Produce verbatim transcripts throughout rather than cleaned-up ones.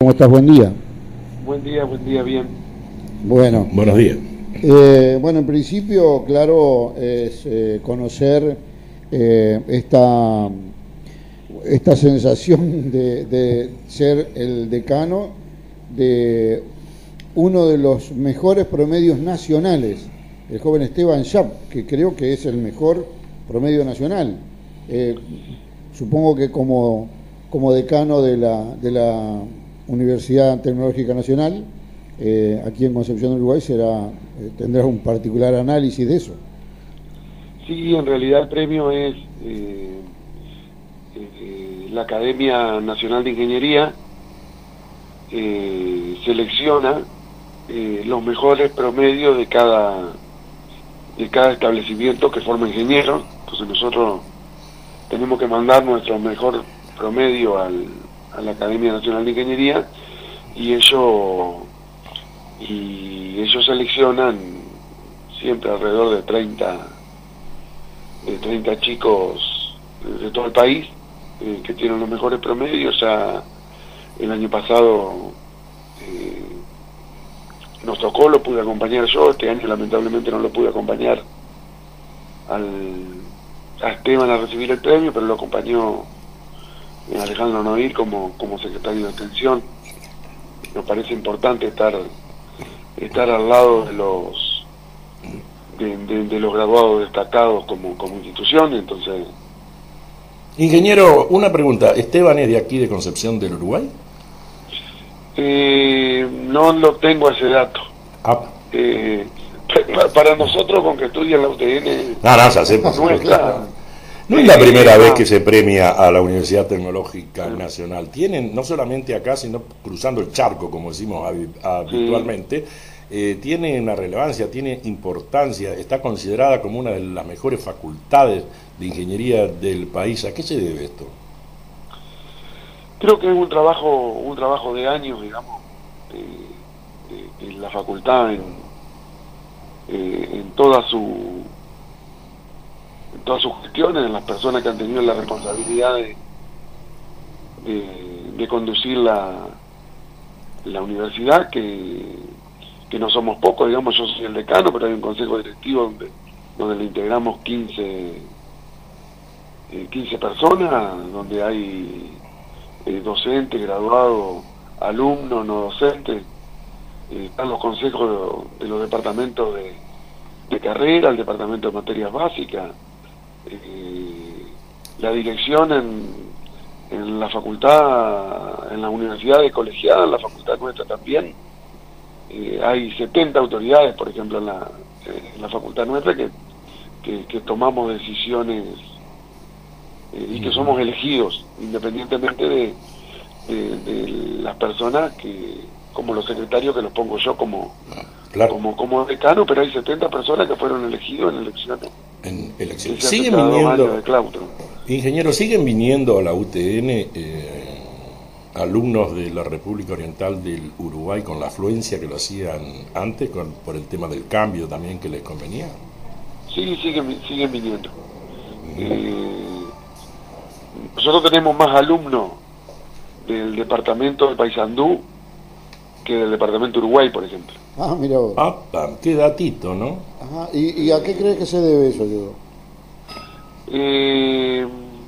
¿Cómo estás? Buen día. Buen día, buen día, bien. Bueno, Buenos días. eh, bueno, en principio, claro, es eh, conocer eh, esta, esta sensación de, de ser el decano de uno de los mejores promedios nacionales, el joven Esteban Schaap, que creo que es el mejor promedio nacional. Eh, supongo que como, como decano de la, de la Universidad Tecnológica Nacional, eh, aquí en Concepción del Uruguay, será, eh, tendrás un particular análisis de eso. Sí, en realidad el premio es eh, eh, la Academia Nacional de Ingeniería eh, selecciona eh, los mejores promedios de cada de cada establecimiento que forma ingenieros. Entonces nosotros tenemos que mandar nuestro mejor promedio al, a la Academia Nacional de Ingeniería y ellos y ellos seleccionan siempre alrededor de treinta de treinta chicos de todo el país eh, que tienen los mejores promedios. Ya el año pasado eh, nos tocó, lo pude acompañar yo, este año lamentablemente no lo pude acompañar al, a Esteban a recibir el premio, pero lo acompañó Alejandro Noir como, como secretario de Extensión. Nos parece importante estar estar al lado de los de, de, de los graduados destacados como, como institución. Entonces, Ingeniero, una pregunta. ¿Esteban es de aquí, de Concepción del Uruguay? eh, no lo tengo ese dato. Ah, Eh, para nosotros, con que estudian la U T N, no, no, ya sé, por no supuesto. está. No es la primera Eh, vez no. que se premia a la Universidad Tecnológica Nacional. Tienen, no solamente acá, sino cruzando el charco, como decimos habi- habitualmente, eh, tiene una relevancia, tiene importancia, está considerada como una de las mejores facultades de ingeniería del país. ¿A qué se debe esto? Creo que es un trabajo un trabajo de años, digamos, de, de- de la facultad en, eh, en toda su en todas sus gestiones, en las personas que han tenido la responsabilidad de, de, de conducir la, la universidad, que, que no somos pocos, digamos. Yo soy el decano, pero hay un consejo directivo donde, donde le integramos quince, eh, quince personas, donde hay eh, docentes, graduados, alumnos, no docentes. Eh, están los consejos de, de los departamentos de, de carrera, el departamento de materias básicas, eh, la dirección en, en la facultad, en la universidad de colegiada, en la facultad nuestra también. Eh, hay setenta autoridades, por ejemplo, en la, en la facultad nuestra, que, que, que tomamos decisiones eh, y que somos elegidos, independientemente de, de, de las personas que, como los secretarios, que los pongo yo como, Claro, como, como decano, pero hay setenta personas que fueron elegidos en elecciones en que elecciones. se hacen ¿Siguen cada dos años viniendo, de claustro. ingeniero, siguen viniendo a la U T N eh, alumnos de la República Oriental del Uruguay con la afluencia que lo hacían antes, con, por el tema del cambio también que les convenía? Sí, siguen, siguen viniendo. Eh, nosotros tenemos más alumnos del departamento de Paysandú que del departamento de Uruguay, por ejemplo. Ah, mira vos. Ah, qué datito, ¿no? Ajá. ¿Y, ¿Y a qué crees que se debe eso, Diego? Eh,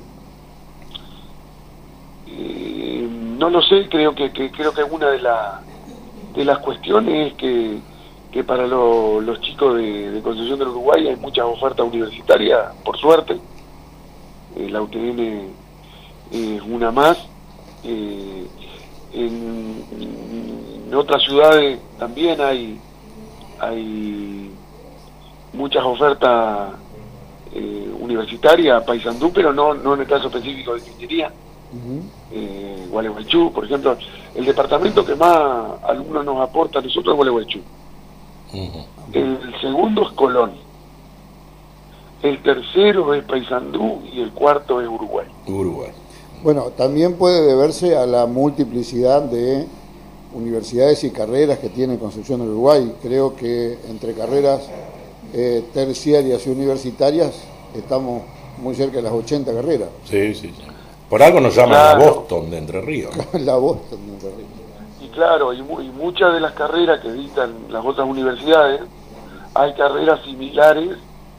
eh, no lo sé, creo que, que creo que una de, la, de las cuestiones es que, que para lo, los chicos de, de Concepción del Uruguay hay muchas ofertas universitarias, por suerte. Eh, la U T N es una más. Eh, en, en otras ciudades también hay hay muchas ofertas eh, universitarias, Paysandú, pero no, no en el caso específico de ingeniería. Uh-huh. eh, Gualeguaychú, por ejemplo, el departamento que más alumnos nos aporta a nosotros es Gualeguaychú. Uh-huh. El segundo es Colón, el tercero es Paysandú y el cuarto es Uruguay. Uruguay. Bueno, también puede deberse a la multiplicidad de universidades y carreras que tiene Concepción del Uruguay. Creo que entre carreras eh, terciarias y universitarias estamos muy cerca de las ochenta carreras. Sí, sí, sí. Por algo nos llaman Claro. la Boston de Entre Ríos, ¿no? La Boston, me parece. y claro, y, mu y muchas de las carreras que dictan las otras universidades, hay carreras similares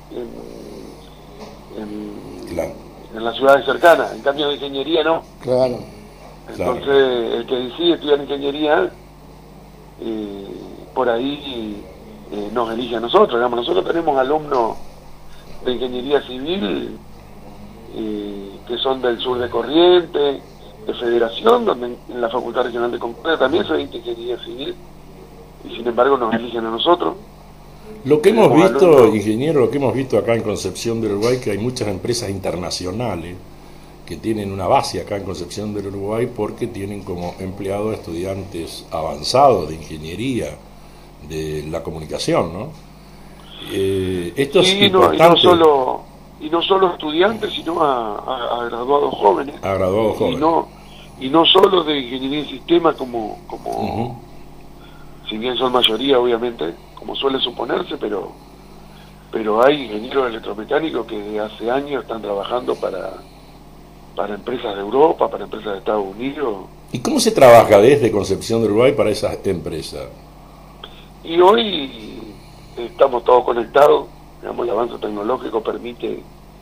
en, en, claro. en las ciudades cercanas, en cambio de ingeniería no. Claro. Entonces, Claro. el que decide estudiar ingeniería, eh, por ahí eh, nos elige a nosotros. Digamos, nosotros tenemos alumnos de ingeniería civil eh, que son del sur de Corrientes, de Federación, donde en, en la Facultad Regional de Concordia también se dicta ingeniería civil, y sin embargo nos eligen a nosotros. Lo que hemos Tenemos visto, alumnos, ingeniero, lo que hemos visto acá en Concepción del Uruguay, que hay muchas empresas internacionales que tienen una base acá en Concepción del Uruguay porque tienen como empleados estudiantes avanzados de ingeniería, de la comunicación, ¿no? Eh, esto es y, no, y importante. no solo y no solo estudiantes, sino a, a, a graduados jóvenes. A graduados Y jóvenes. no, y no solo de ingeniería en sistemas como, como Uh-huh. si bien son mayoría obviamente, como suele suponerse, pero pero hay ingenieros electromecánicos que desde hace años están trabajando para, para empresas de Europa, para empresas de Estados Unidos. ¿Y cómo se trabaja desde Concepción del Uruguay para esas empresas? Y hoy estamos todos conectados, digamos, el avance tecnológico permite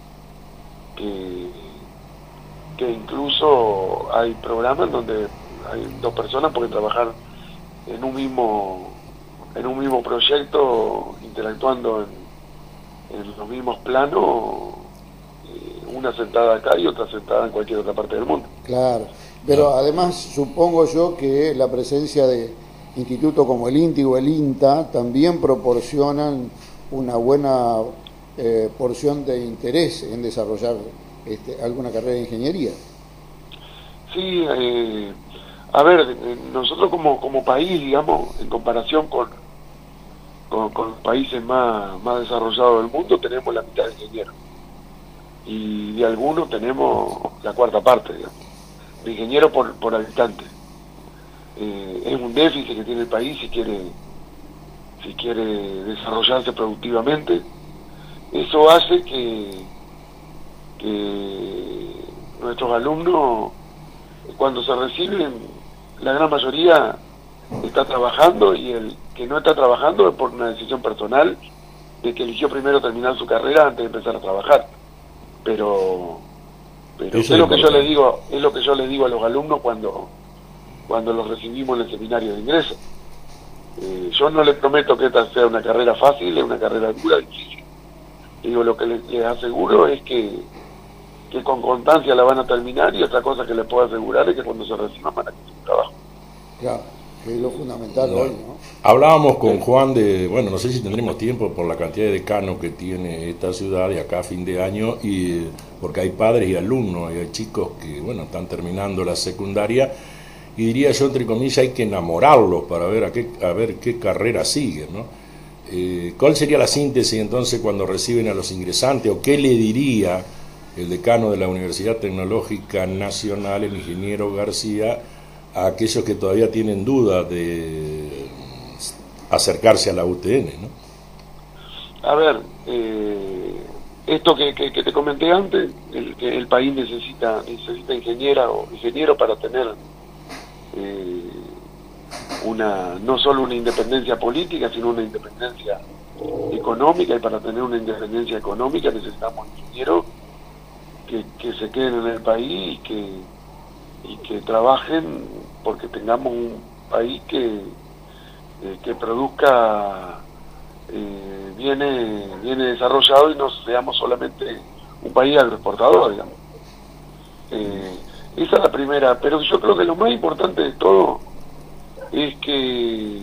que, que incluso hay programas donde hay dos personas pueden trabajar en un mismo en un mismo proyecto, interactuando en, en los mismos planos, eh, una sentada acá y otra sentada en cualquier otra parte del mundo. Claro, pero además supongo yo que la presencia de institutos como el INTI o el INTA también proporcionan una buena eh, porción de interés en desarrollar este, alguna carrera de ingeniería. Sí, eh, a ver, nosotros como, como país, digamos, en comparación con, con, con los países más, más desarrollados del mundo, tenemos la mitad de ingenieros. Y de algunos tenemos la cuarta parte, digamos, de ingenieros por, por habitante. Eh, es un déficit que tiene el país si quiere, si quiere desarrollarse productivamente. Eso hace que, que nuestros alumnos, cuando se reciben, la gran mayoría está trabajando, y el que no está trabajando es por una decisión personal de que eligió primero terminar su carrera antes de empezar a trabajar. Pero, pero es, es lo que yo le digo, es lo que yo le digo a los alumnos cuando cuando los recibimos en el seminario de ingreso. Eh, yo no les prometo que esta sea una carrera fácil, es una carrera dura, difícil. Digo, lo que les, les aseguro es que, que con constancia la van a terminar, y otra cosa que les puedo asegurar es que cuando se reciban van a hacer un trabajo. Claro, que es lo fundamental no. hoy, ¿no? Hablábamos con Juan de, bueno, no sé si tendremos tiempo por la cantidad de decanos que tiene esta ciudad de acá a fin de año, y porque hay padres y alumnos, y hay chicos que, bueno, están terminando la secundaria, y diría yo, entre comillas, hay que enamorarlos para ver a qué, a ver qué carrera siguen, ¿no? Eh, ¿Cuál sería la síntesis entonces cuando reciben a los ingresantes, o qué le diría el decano de la Universidad Tecnológica Nacional, el ingeniero García, a aquellos que todavía tienen dudas de acercarse a la U T N, ¿no? A ver, eh, esto que, que, que te comenté antes, el, que el país necesita, necesita ingeniera o ingeniero para tener Eh, una no solo una independencia política, sino una independencia económica, y para tener una independencia económica necesitamos ingenieros que, que se queden en el país y que, y que trabajen porque tengamos un país que, eh, que produzca eh, viene, viene desarrollado, y no seamos solamente un país agroexportador, digamos. Eh, Esa es la primera, pero yo creo que lo más importante de todo es que,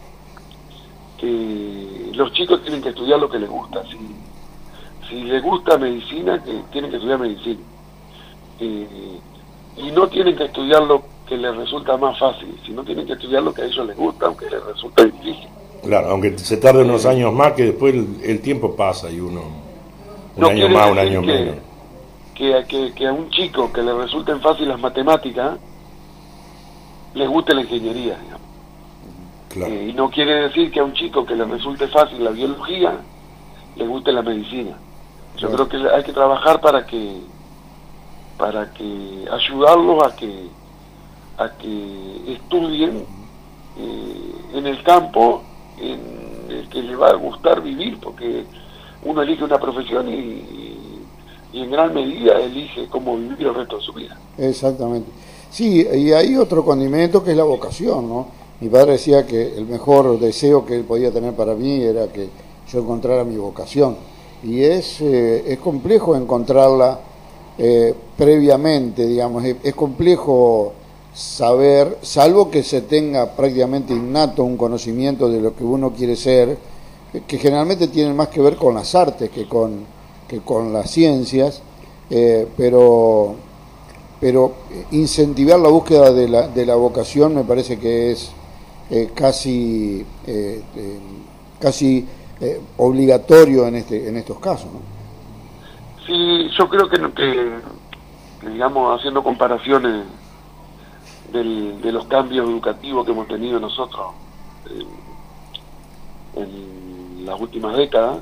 que los chicos tienen que estudiar lo que les gusta. Si, si les gusta medicina, que tienen que estudiar medicina. Eh, y no tienen que estudiar lo que les resulta más fácil, sino tienen que estudiar lo que a ellos les gusta, aunque les resulta difícil. Claro, aunque se tarde unos años más, que después el, el tiempo pasa y uno, un no año más, un año que, menos. Que, que, que a un chico que le resulten fácil las matemáticas, les guste la ingeniería, digamos. Claro. Eh, y no quiere decir que a un chico que le resulte fácil la biología, le guste la medicina. Yo Claro. creo que hay que trabajar para que para que ayudarlos a que a que estudien eh, en el campo en el que le va a gustar vivir, porque uno elige una profesión y, y en gran medida elige cómo vivir el resto de su vida. Exactamente. Sí, y hay otro condimento que es la vocación, ¿no? Mi padre decía que el mejor deseo que él podía tener para mí era que yo encontrara mi vocación. Y es, eh, es complejo encontrarla eh, previamente, digamos, es, es complejo saber, salvo que se tenga prácticamente innato un conocimiento de lo que uno quiere ser, que generalmente tienen más que ver con las artes que con, que con las ciencias, eh, pero, pero incentivar la búsqueda de la, de la vocación me parece que es eh, casi, eh, eh, casi eh, obligatorio en, este, en estos casos, ¿no? Sí, yo creo que, que, que digamos, haciendo comparaciones del, de los cambios educativos que hemos tenido nosotros eh, en las últimas décadas,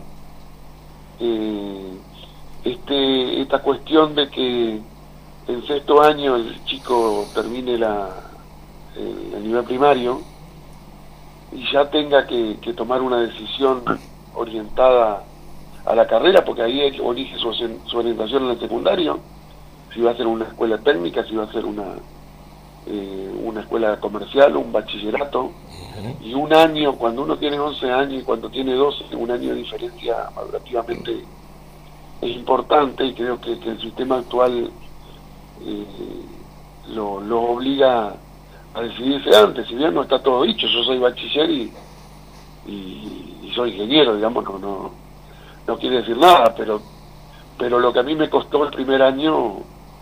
eh, este, esta cuestión de que en sexto año el chico termine la, el, el nivel primario y ya tenga que, que tomar una decisión orientada a la carrera, porque ahí él elige su, su orientación en el secundario, si va a ser una escuela técnica, si va a ser una eh, una escuela comercial, un bachillerato, uh-huh. Y un año, cuando uno tiene once años y cuando tiene doce, un año de diferencia madurativamente es importante, y creo que, que el sistema actual eh, lo, lo obliga a decidirse antes, si bien no está todo dicho. Yo soy bachiller y, y, y soy ingeniero, digamos, no, no, no quiere decir nada, pero, pero lo que a mí me costó el primer año,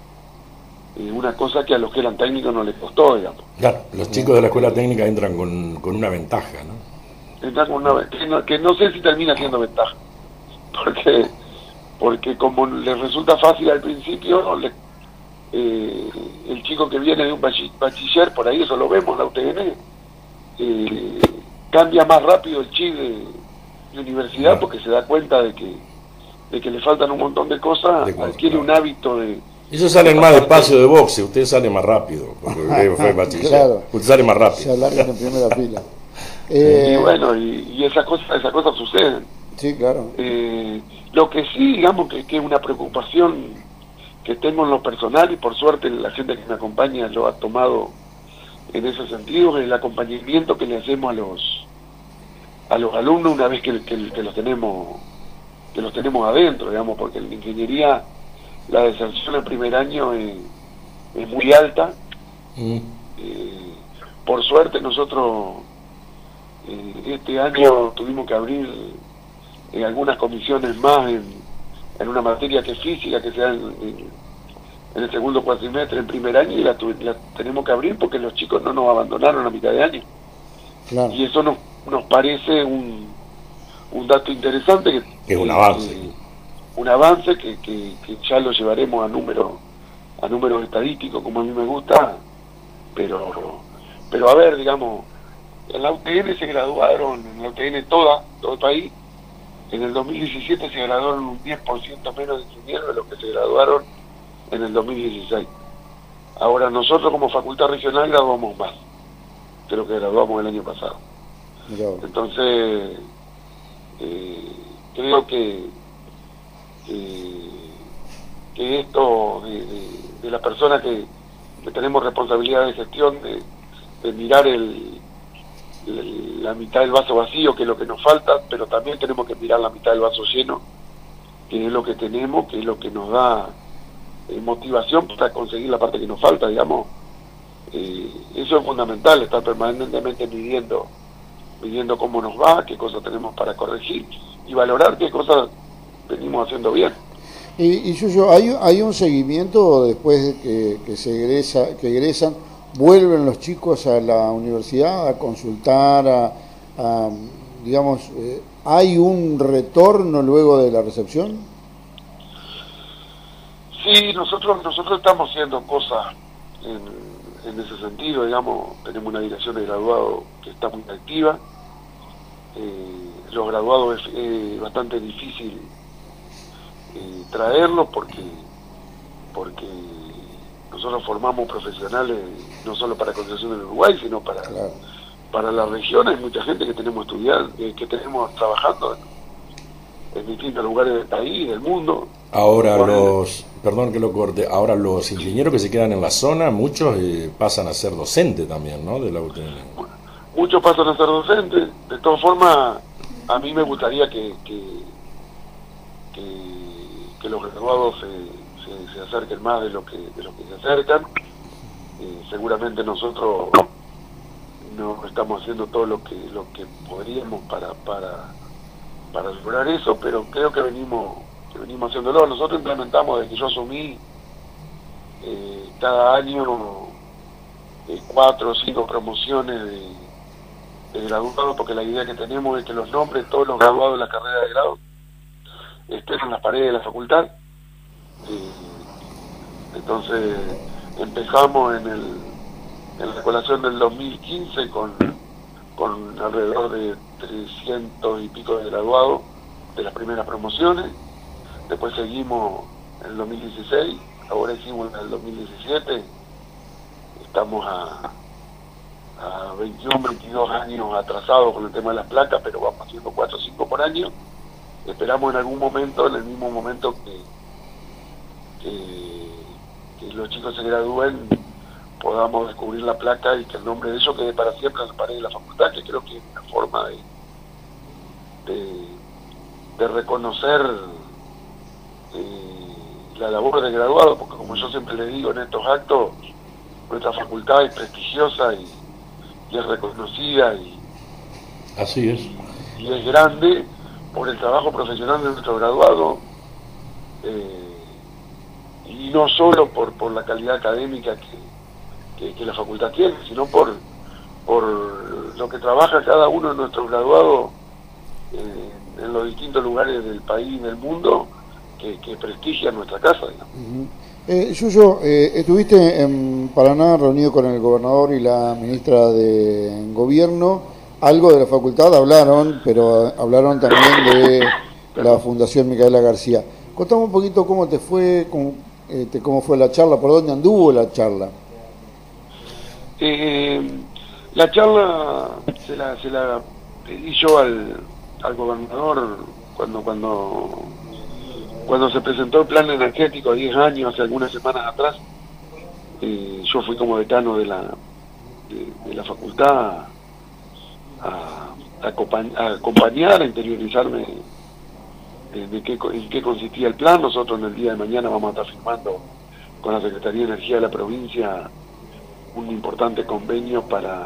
eh, una cosa que a los que eran técnicos no les costó, digamos. Claro, los chicos de la escuela técnica entran con, con una ventaja, ¿no? Entran con una que no, que no sé si termina siendo ventaja, porque, porque como les resulta fácil al principio, le, Eh, el chico que viene de un bachiller, por ahí eso lo vemos en la U T N, eh, cambia más rápido el chip de, de universidad, claro, porque se da cuenta de que de que le faltan un montón de cosas, de cosas adquiere, claro, un hábito de... Ellos salen más despacio de boxe, usted sale más rápido, porque fue bachiller, claro, usted sale más rápido. Se alargan en primera fila. Eh, y bueno, y, y esas cosas esas cosas suceden. Sí, claro. Eh, lo que sí, digamos, que, que es una preocupación que tengo en lo personal, y por suerte la gente que me acompaña lo ha tomado en ese sentido, el acompañamiento que le hacemos a los a los alumnos una vez que, que, que los tenemos que los tenemos adentro, digamos, porque en la ingeniería la deserción el primer año es, es muy alta. Mm. Eh, por suerte nosotros eh, este año tuvimos que abrir eh, algunas comisiones más en en una materia que es física, que se da en, en, en el segundo cuatrimestre, en primer año, y la, la tenemos que abrir porque los chicos no nos abandonaron a mitad de año. Claro. Y eso nos, nos parece un, un dato interesante. Que, es un avance. Que, un avance que, que, que ya lo llevaremos a números a números estadísticos, como a mí me gusta, pero pero a ver, digamos, en la U T N se graduaron, en la U T N toda, todo el país, en el dos mil diecisiete se graduaron un diez por ciento menos de ingenieros de los que se graduaron en el dos mil dieciséis. Ahora nosotros como facultad regional graduamos más de lo que graduamos el año pasado. No. Entonces, eh, creo que, que, que esto de, de, de la persona que, que tenemos responsabilidad de gestión, de, de mirar el la mitad del vaso vacío, que es lo que nos falta, pero también tenemos que mirar la mitad del vaso lleno, que es lo que tenemos, que es lo que nos da eh, motivación para conseguir la parte que nos falta, digamos. Eh, eso es fundamental, estar permanentemente midiendo, midiendo cómo nos va, qué cosas tenemos para corregir y valorar qué cosas venimos haciendo bien. Y, y Yuyo, ¿hay, hay un seguimiento después de que, que se egresa, que egresan? ¿Vuelven los chicos a la universidad a consultar, a, a digamos, eh, hay un retorno luego de la recepción? Sí, nosotros nosotros estamos haciendo cosas en, en ese sentido, digamos, tenemos una dirección de graduado que está muy activa. Eh, los graduados es eh, bastante difícil eh, traerlos porque porque nosotros formamos profesionales no solo para Concepción del Uruguay, sino para, claro, para la región hay mucha gente que tenemos estudiando, eh, que tenemos trabajando en, en distintos lugares del país, del mundo. Ahora los, perdón que lo corte, ahora los ingenieros que se quedan en la zona, muchos eh, pasan a ser docentes también, ¿no? De la U T N. Muchos pasan a ser docentes. De todas formas, a mí me gustaría que, que, que, que los graduados se, se, se acerquen más de lo que, de lo que se acercan. Eh, seguramente nosotros no estamos haciendo todo lo que lo que podríamos para para para lograr eso, pero creo que venimos que venimos haciéndolo. Nosotros implementamos desde que yo asumí eh, cada año eh, cuatro o cinco promociones de, de graduados, porque la idea que tenemos es que los nombres de todos los graduados de la carrera de grado estén en las paredes de la facultad. Eh, entonces empezamos en el en la colación del dos mil quince con, con alrededor de trescientos y pico de graduados de las primeras promociones. Después seguimos en el dos mil dieciséis, ahora hicimos en el dos mil diecisiete, estamos a, a veintiuno, veintidós años atrasados con el tema de las placas, pero vamos haciendo cuatro o cinco por año. Esperamos en algún momento, en el mismo momento que, que, que los chicos se gradúen, podamos descubrir la placa y que el nombre de ellos quede para siempre en la pared de la facultad, que creo que es una forma de, de, de reconocer eh, la labor de graduado, porque como yo siempre le digo en estos actos, nuestra facultad es prestigiosa y, y es reconocida y, así es. y, y es grande por el trabajo profesional de nuestro graduado, eh, y no solo por, por la calidad académica que Que, que la facultad tiene, sino por por lo que trabaja cada uno de nuestros graduados eh, en los distintos lugares del país y del mundo que, que prestigian nuestra casa, digamos. Uh-huh. eh, Yuyo, eh, estuviste en Paraná reunido con el gobernador y la ministra de Gobierno. Algo de la facultad hablaron, pero hablaron también de la Fundación Micaela García. Contame un poquito cómo te fue, cómo, eh, te, cómo fue la charla, por dónde anduvo la charla. Eh, la charla se la, se la pedí yo al, al gobernador cuando cuando cuando se presentó el plan energético a diez años, hace algunas semanas atrás. Eh, yo fui como decano de la de, de la facultad a, a, a acompañar, a interiorizarme de, de qué, en qué consistía el plan. Nosotros en el día de mañana vamos a estar firmando con la Secretaría de Energía de la provincia un importante convenio para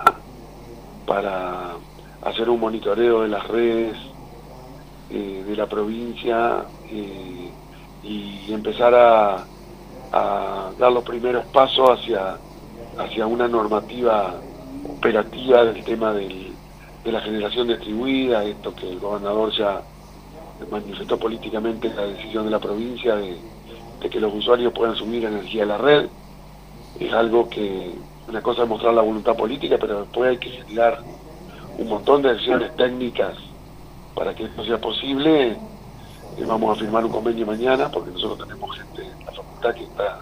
para hacer un monitoreo de las redes eh, de la provincia eh, y empezar a, a dar los primeros pasos hacia hacia una normativa operativa del tema del, de la generación distribuida, esto que el gobernador ya manifestó políticamente, la decisión de la provincia de, de que los usuarios puedan subir energía a la red. Es algo que una cosa es mostrar la voluntad política, pero después hay que generar un montón de acciones técnicas para que esto sea posible. Eh, vamos a firmar un convenio mañana, porque nosotros tenemos gente en la facultad que está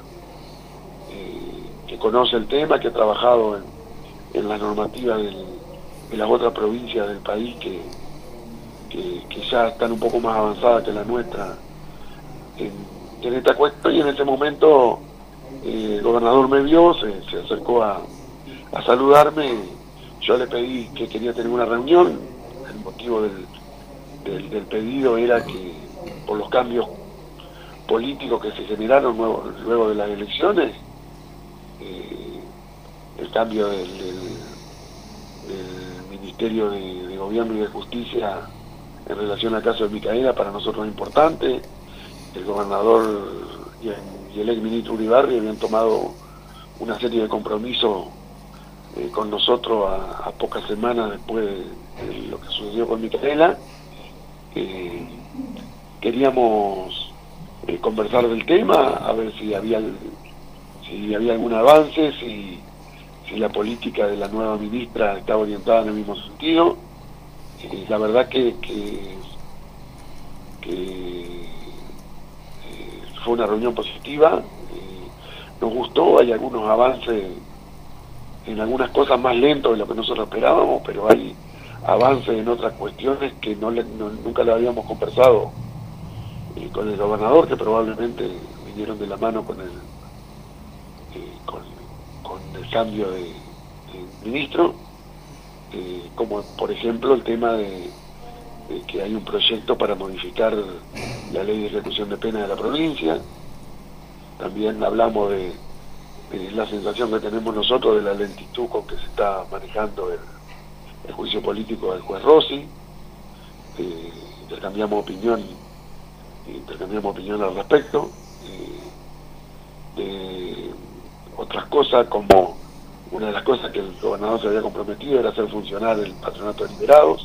eh, que conoce el tema, que ha trabajado en, en la normativa del, de las otras provincias del país que, que, que ya están un poco más avanzadas que la nuestra en, en esta cuestión. Y en ese momento Eh, el gobernador me vio, se, se acercó a, a saludarme. Yo le pedí que quería tener una reunión. El motivo del, del, del pedido era que por los cambios políticos que se generaron luego, luego de las elecciones, eh, el cambio del, del, del Ministerio de, de Gobierno y de Justicia en relación al caso de Micaela para nosotros es importante. El gobernador y el, y el ex ministro Uribarri habían tomado una serie de compromisos eh, con nosotros a, a pocas semanas después de, de lo que sucedió con Micaela. Eh, queríamos eh, conversar del tema, a ver si había si había algún avance, si, si la política de la nueva ministra estaba orientada en el mismo sentido. Eh, la verdad que, que, que eh, fue una reunión positiva, eh, nos gustó. Hay algunos avances en algunas cosas más lento de lo que nosotros esperábamos, pero hay avances en otras cuestiones que no, le, no nunca lo habíamos conversado eh, con el gobernador, que probablemente vinieron de la mano con el eh, con, con el cambio de, de ministro, eh, como por ejemplo el tema de, de que hay un proyecto para modificar la ley de ejecución de pena de la provincia. También hablamos de, de la sensación que tenemos nosotros de la lentitud con que se está manejando el, el juicio político del juez Rossi. Eh, intercambiamos opinión intercambiamos opinión al respecto. Eh, de otras cosas, como una de las cosas que el gobernador se había comprometido era hacer funcionar el patronato de liberados.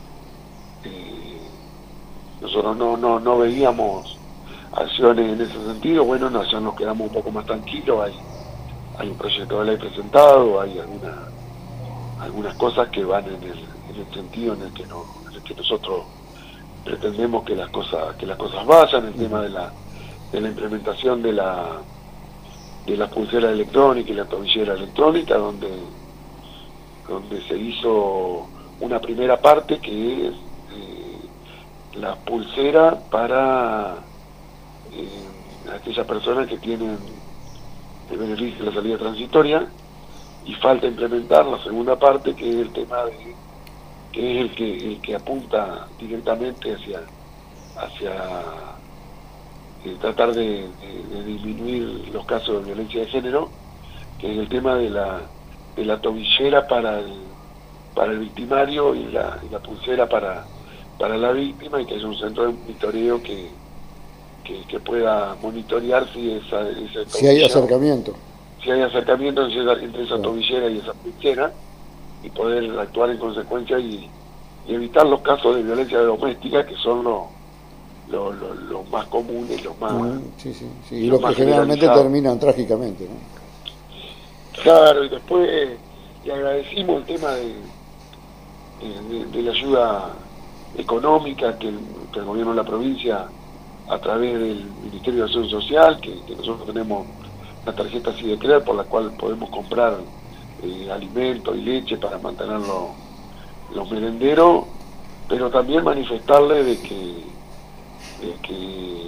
Eh, nosotros no, no, no veíamos acciones en ese sentido. Bueno, no, ya nos quedamos un poco más tranquilos. Hay, hay un proyecto de ley presentado, hay alguna, algunas cosas que van en el, en el sentido en el que no, en el que nosotros pretendemos que las cosas que las cosas vayan. El tema de la de la implementación de la de la pulsera electrónica y la tobillera electrónica, donde donde se hizo una primera parte que es eh, la pulsera para eh, aquellas personas que tienen el beneficio de la salida transitoria, y falta implementar la segunda parte, que es el tema de que es el que el que apunta directamente hacia hacia eh, tratar de, de, de disminuir los casos de violencia de género, que es el tema de la de la tobillera para el para el victimario y la, y la pulsera para para la víctima, y que haya un centro de monitoreo que que, que pueda monitorear si esa, esa si hay acercamiento si hay acercamiento entre esa, entre esa tobillera y esa pulsera, y poder actuar en consecuencia y, y evitar los casos de violencia doméstica, que son los lo, lo, lo más comunes, los más... Uh, sí, sí, sí. Y los, los que generalmente terminan trágicamente, ¿no? Claro, y después le agradecimos el tema de, de, de la ayuda económica que el, que el gobierno de la provincia, a través del Ministerio de Acción Social, que, que nosotros tenemos una tarjeta Sidecrear por la cual podemos comprar Eh, alimentos y leche para mantener los, los merenderos, pero también manifestarle de que, de que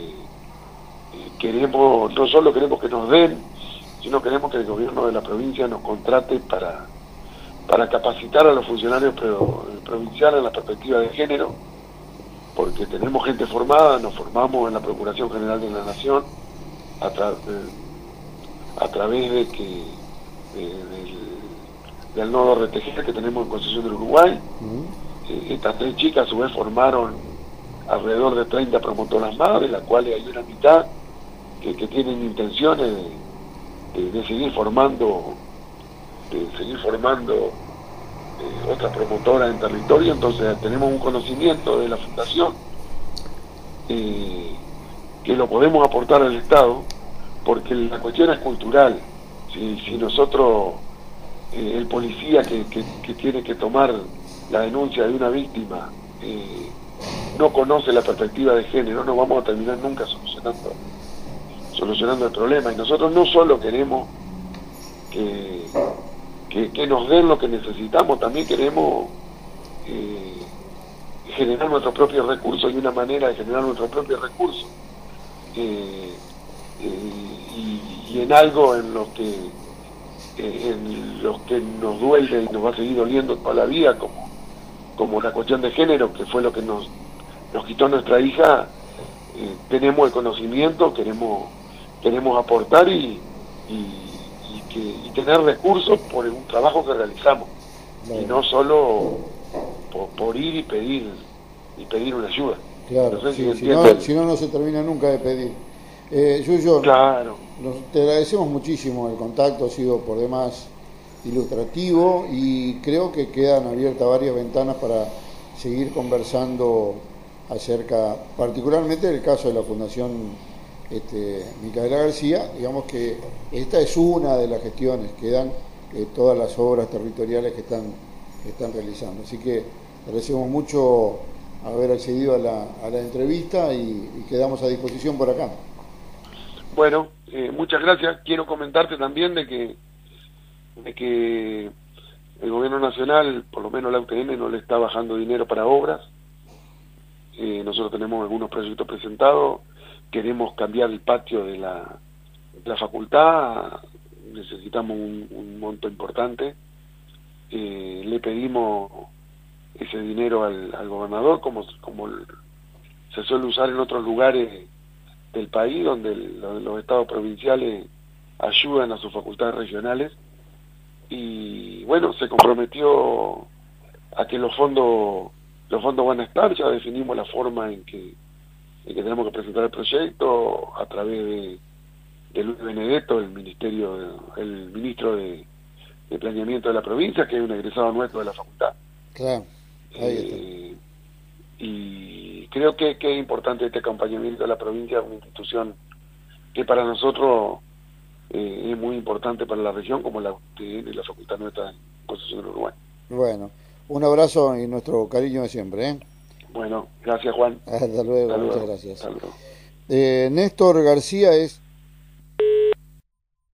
eh, queremos, no solo queremos que nos den, sino queremos que el gobierno de la provincia nos contrate para, para capacitar a los funcionarios pro, provinciales en la perspectiva de género, porque tenemos gente formada, nos formamos en la Procuración General de la Nación a, tra eh, a través de que de, de, del nodo R T G que tenemos en Concepción del Uruguay. Uh-huh. eh, estas tres chicas a su vez formaron alrededor de treinta promotoras más, de las cuales hay una mitad que, que tienen intenciones de, de, de seguir formando de seguir formando eh, otras promotoras en territorio. Entonces tenemos un conocimiento de la fundación eh, que lo podemos aportar al Estado, porque la cuestión es cultural. Si, si nosotros Eh, el policía que, que, que tiene que tomar la denuncia de una víctima eh, no conoce la perspectiva de género, no vamos a terminar nunca solucionando solucionando el problema. Y nosotros no solo queremos que, que, que nos den lo que necesitamos, también queremos eh, generar nuestros propios recursos, y una manera de generar nuestros propios recursos eh, eh, y, y en algo en lo que en los que nos duele y nos va a seguir doliendo toda la vida, como, como la cuestión de género, que fue lo que nos, nos quitó nuestra hija. Eh, tenemos el conocimiento, queremos queremos aportar y, y, y, que, y tener recursos por un trabajo que realizamos, bueno, y no solo por, por ir y pedir y pedir una ayuda. Claro, no sé sí, si, si, no, si no, no se termina nunca de pedir. Eh, Yuyo, claro. Nos, te agradecemos muchísimo el contacto, ha sido por demás ilustrativo, y creo que quedan abiertas varias ventanas para seguir conversando acerca, particularmente del caso de la Fundación este, Micaela García. Digamos que esta es una de las gestiones, quedan eh, todas las obras territoriales que están, que están realizando. Así que agradecemos mucho haber accedido a la, a la entrevista y, y quedamos a disposición por acá. Bueno, eh, muchas gracias. Quiero comentarte también de que de que el gobierno nacional, por lo menos la U T N, no le está bajando dinero para obras. Eh, nosotros tenemos algunos proyectos presentados, queremos cambiar el patio de la, de la facultad, necesitamos un, un monto importante. Eh, le pedimos ese dinero al, al gobernador, como, como el, se suele usar en otros lugares del país, donde el, los, los estados provinciales ayudan a sus facultades regionales. Y bueno, se comprometió a que los fondos los fondos van a estar. Ya definimos la forma en que, en que tenemos que presentar el proyecto a través de, de Luis Benedetto, el ministerio, el ministro de, de planeamiento de la provincia, que es un egresado nuestro de la facultad. Claro, ahí está. Eh, y creo que, que es importante este acompañamiento de la provincia, una institución que para nosotros eh, es muy importante para la región, como la U T N y la facultad nuestra en Concepción del Uruguay. Bueno, un abrazo y nuestro cariño de siempre, ¿eh? Bueno, gracias Juan. Hasta luego, Hasta muchas luego. gracias. Hasta luego. Eh, Néstor García es